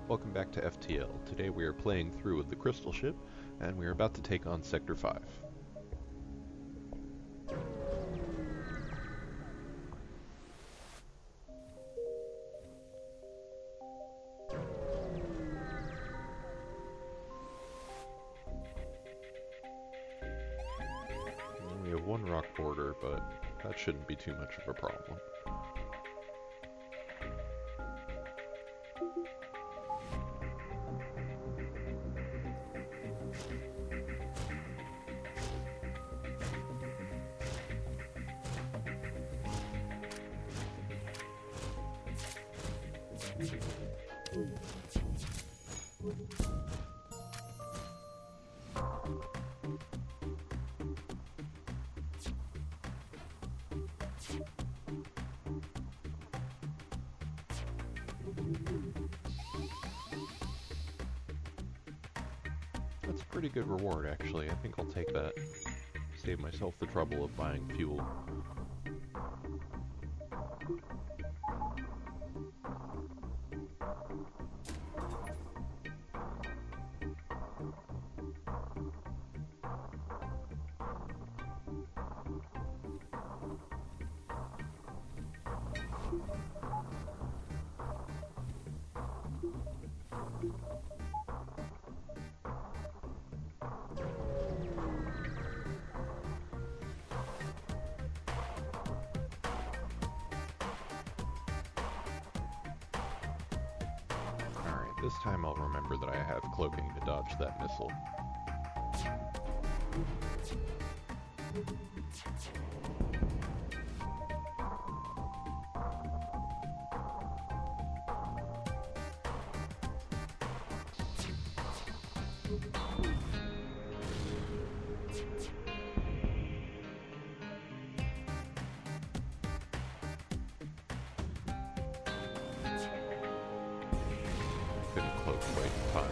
Welcome back to FTL. Today we are playing through with the Crystal Ship, and we are about to take on Sector 5. We have one rock border, but that shouldn't be too much of a problem. That's a pretty good reward, actually. I think I'll take that. Save myself the trouble of buying fuel. This time I'll remember that I have cloaking to dodge that missile. Wait, time.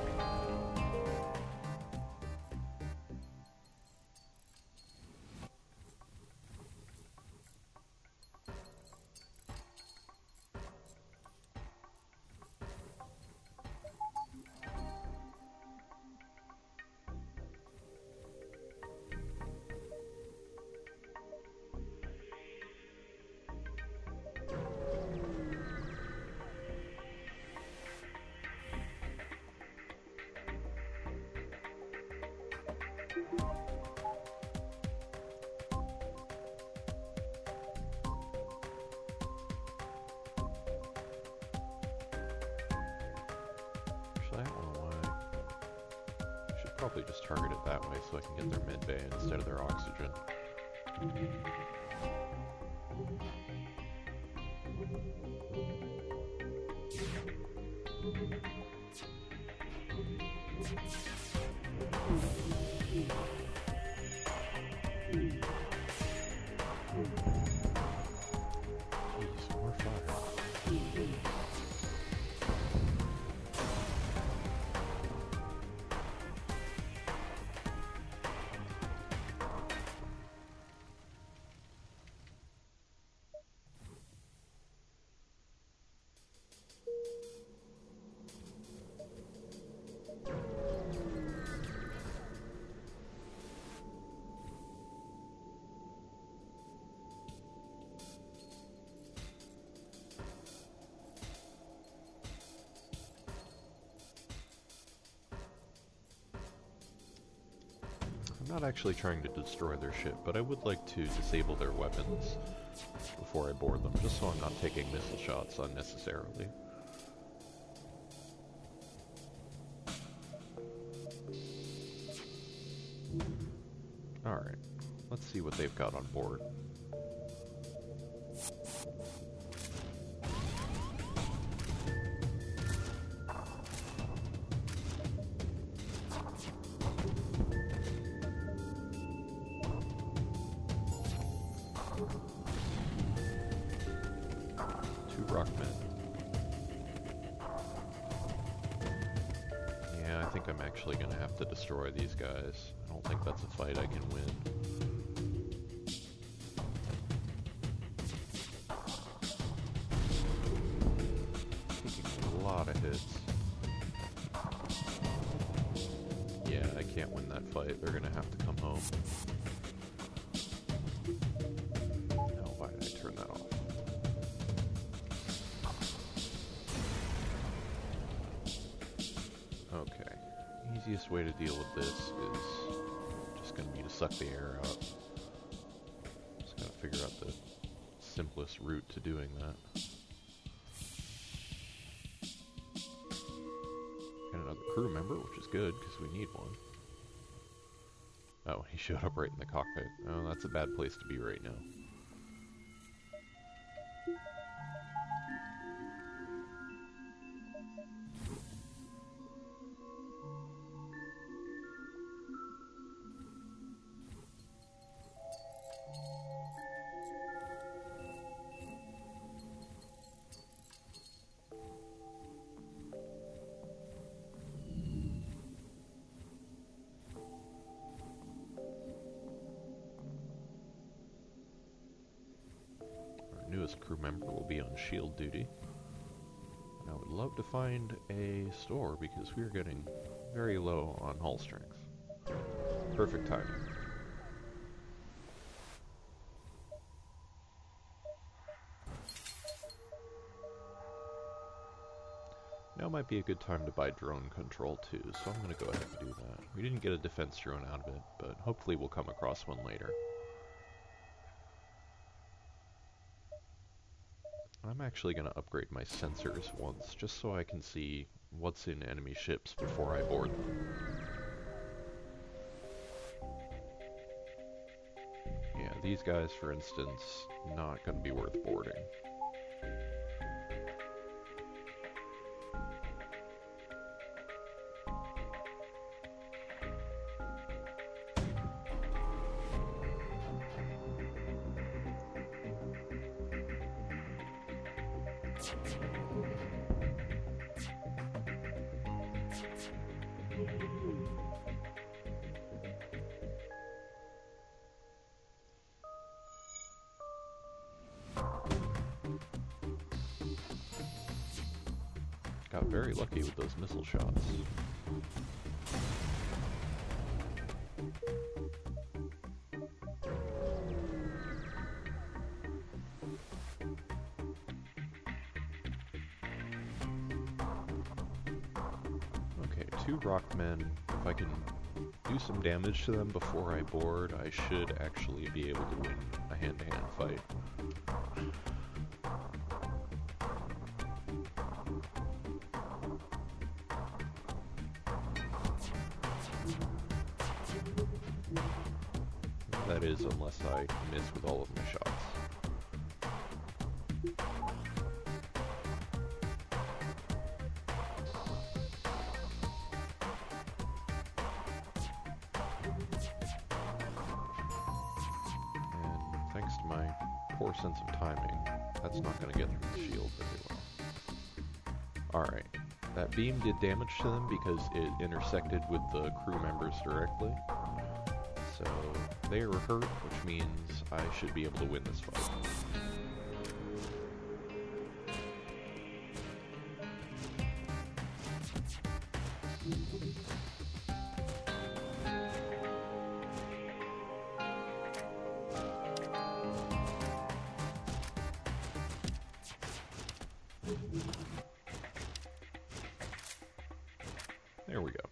I don't know why. I should probably just target it that way so I can get their mid bay instead of their oxygen. Jeez, more fire. I'm not actually trying to destroy their ship, but I would like to disable their weapons before I board them, just so I'm not taking missile shots unnecessarily. Alright, let's see what they've got on board. Rockmen. Yeah, I think I'm actually gonna have to destroy these guys. I don't think that's a fight I can win. Taking a lot of hits. Yeah, I can't win that fight. They're gonna have to come home. Oh, why did I turn that off? Okay. Easiest way to deal with this is just gonna be to suck the air out. Just gotta figure out the simplest route to doing that. And another crew member, which is good, because we need one. Oh, he showed up right in the cockpit. Oh, that's a bad place to be right now. Newest crew member will be on shield duty. And I would love to find a store because we are getting very low on hull strength. Perfect timing. Now might be a good time to buy drone control too, so I'm going to go ahead and do that. We didn't get a defense drone out of it, but hopefully we'll come across one later. I'm actually going to upgrade my sensors once, just so I can see what's in enemy ships before I board them. Yeah, these guys, for instance, not going to be worth boarding. Got very lucky with those missile shots. Okay, 2 rockmen. If I can do some damage to them before I board, I should actually be able to win a hand-to-hand fight. That is, unless I miss with all of my shots. And thanks to my poor sense of timing, that's not going to get through the shield very well. Alright, that beam did damage to them because it intersected with the crew members directly. So they are hurt, which means I should be able to win this fight. There we go.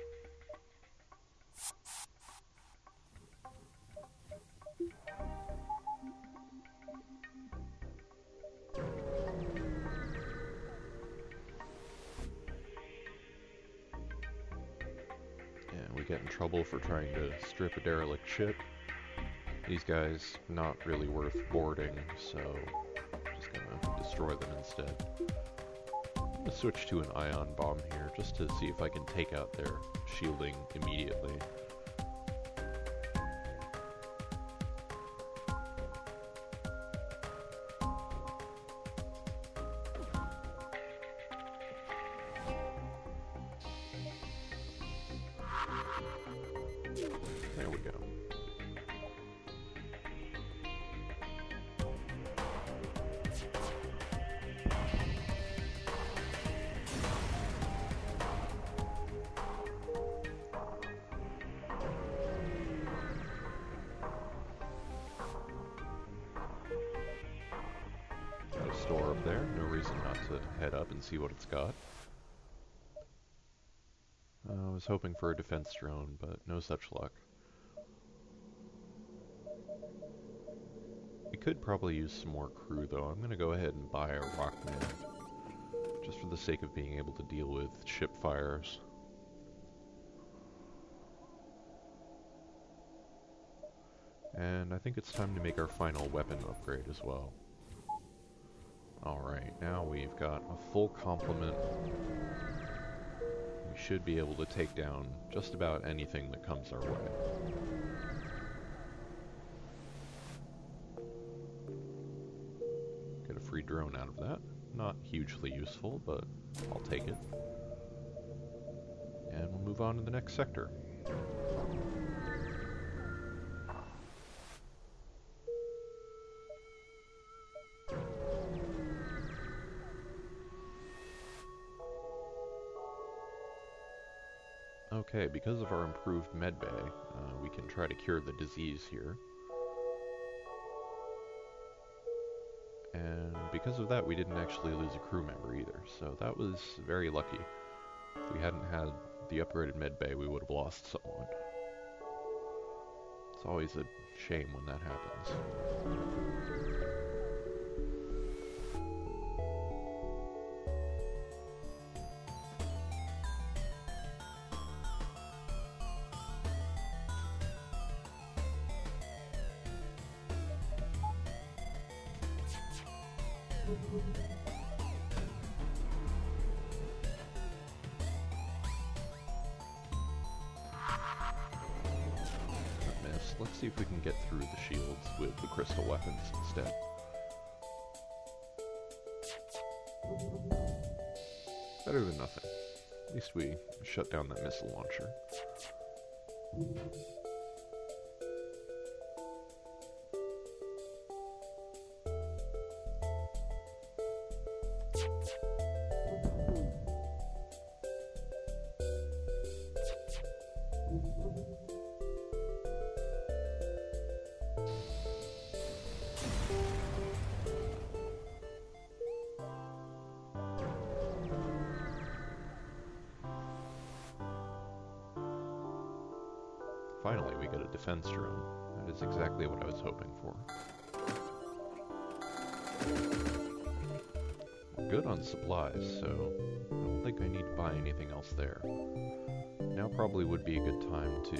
We get in trouble for trying to strip a derelict ship. These guys, not really worth boarding, so I'm just gonna destroy them instead. I'm gonna switch to an ion bomb here, just to see if I can take out their shielding immediately. There we go. reason not to head up and see what it's got. I was hoping for a defense drone, but no such luck. We could probably use some more crew, though. I'm going to go ahead and buy a Rockman, just for the sake of being able to deal with ship fires. And I think it's time to make our final weapon upgrade as well. Alright, now we've got a full complement. We should be able to take down just about anything that comes our way. Get a free drone out of that. Not hugely useful, but I'll take it. And we'll move on to the next sector. Okay, because of our improved medbay, we can try to cure the disease here. And because of that, we didn't actually lose a crew member either, so that was very lucky. If we hadn't had the upgraded medbay, we would have lost someone. It's always a shame when that happens. Let's see if we can get through the shields with the crystal weapons instead. Better than nothing. At least we shut down that missile launcher. Finally, we get a defense drone. That is exactly what I was hoping for. We're good on supplies, so I don't think I need to buy anything else there. Now probably would be a good time to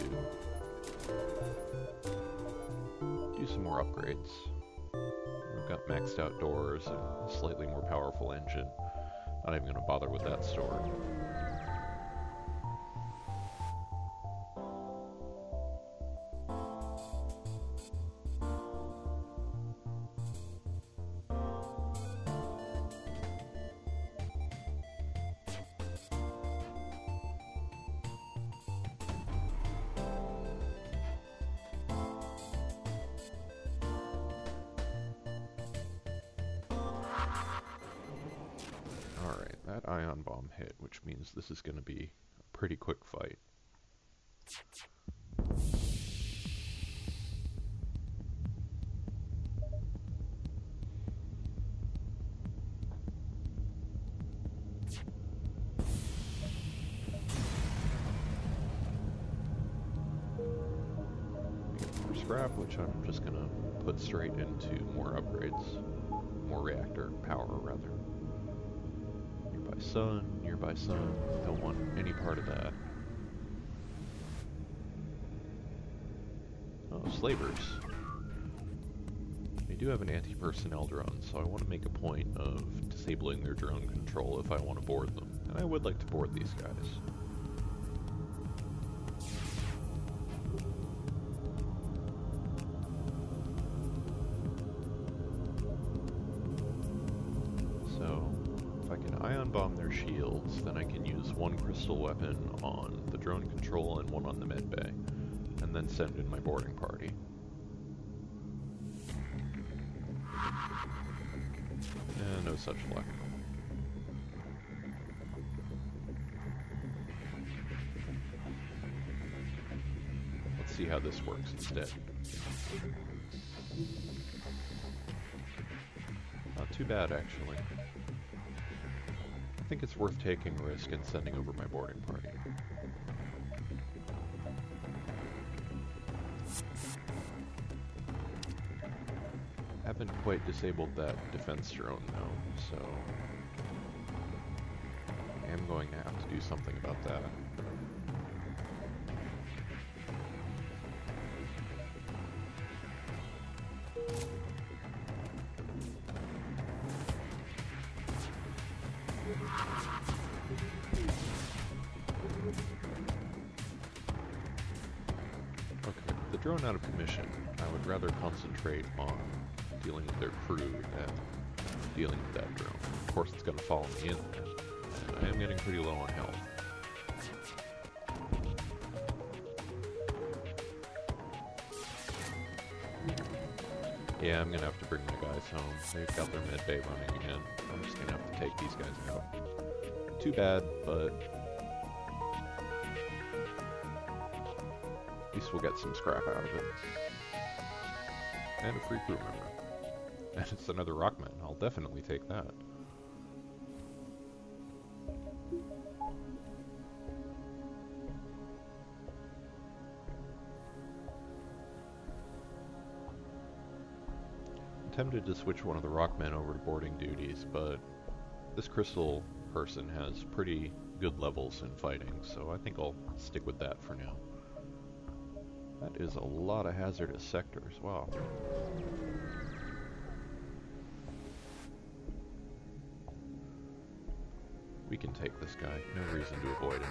do some more upgrades. We've got maxed out doors and a slightly more powerful engine. Not even going to bother with that store. That ion bomb hit, which means this is going to be a pretty quick fight. Get more scrap, which I'm just going to put straight into more upgrades. More reactor power, rather. Nearby sun, don't want any part of that. Oh, slavers. They do have an anti-personnel drone, so I want to make a point of disabling their drone control if I want to board them. And I would like to board these guys. Bomb their shields, then I can use one crystal weapon on the drone control and one on the medbay, and then send in my boarding party. And no such luck. Let's see how this works instead. Not too bad, actually. think it's worth taking a risk and sending over my boarding party. Haven't quite disabled that defense drone though, so I am going to have to do something about that. Okay, with the drone out of commission, I would rather concentrate on dealing with their crew than dealing with that drone. Of course it's going to follow me in there, and I am getting pretty low on health. Yeah, I'm going to have to bring my guys home. They've got their med bay running again. I'm just going to have to take these guys out. Too bad, but at least we'll get some scrap out of it. And a free crew member. And it's another Rockman. I'll definitely take that. I'm tempted to switch one of the Rockmen over to boarding duties, but this Crystal person has pretty good levels in fighting, so I think I'll stick with that for now. That is a lot of hazardous sectors, wow. We can take this guy, no reason to avoid him.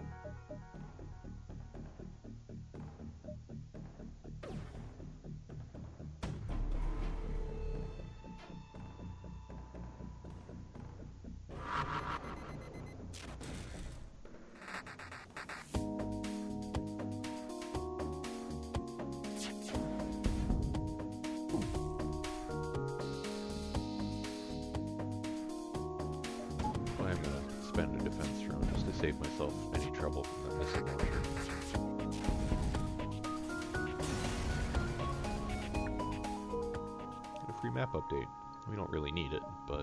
Spend a defense drone just to save myself any trouble from that missile launcher. Get a free map update. We don't really need it, but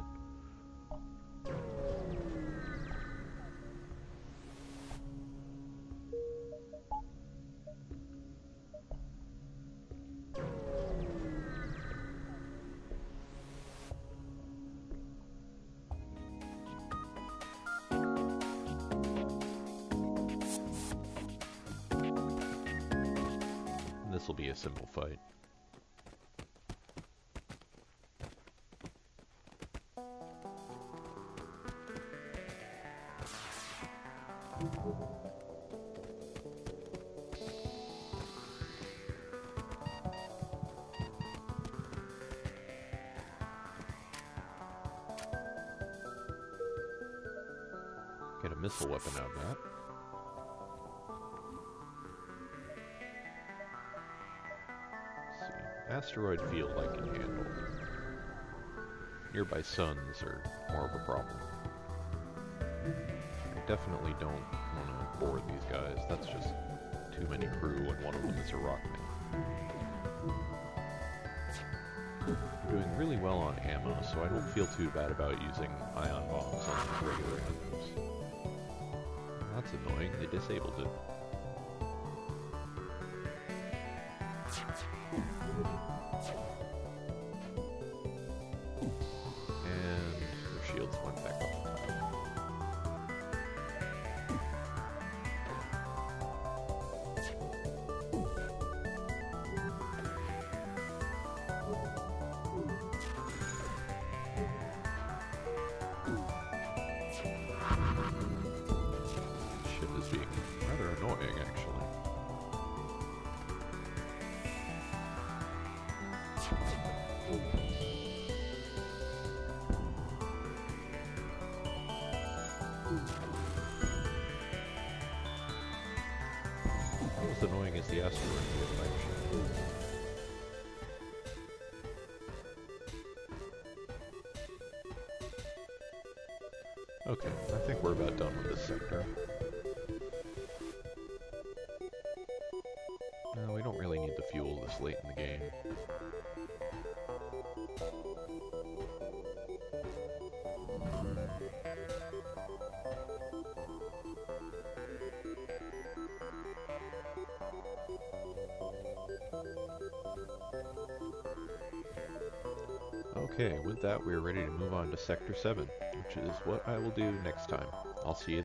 this will be a simple fight. Get a missile weapon out of that. Asteroid field I can handle. Nearby suns are more of a problem. I definitely don't want to board these guys. That's just too many crew, and one of them is a Rockman. We're doing really well on ammo, so I don't feel too bad about using ion bombs on regular enemies. That's annoying, they disabled it. And their shields went back up. Ship is being rather annoying, actually. What's annoying is the asteroid field, actually. Okay, I think we're about done with this sector. No, we don't really need the fuel this late in the game. Okay, with that we are ready to move on to Sector 7, which is what I will do next time. I'll see you